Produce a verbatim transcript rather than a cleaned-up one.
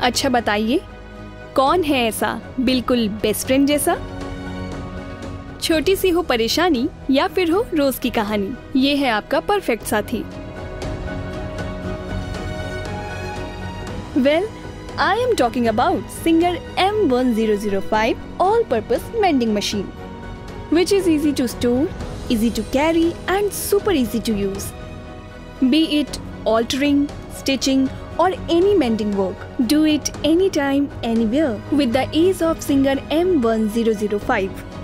अच्छा बताइए, कौन है ऐसा बिल्कुल बेस्ट फ्रेंड जैसा? छोटी सी हो परेशानी या फिर हो रोज की कहानी, ये है आपका परफेक्ट साथी। Well, I am talking about Singer M one zero zero five all-purpose mending machine, which is easy to store, easy to carry and super easy to use. Be it altering, stitching or any mending work, do it anytime, anywhere with the ease of Singer M one zero zero five.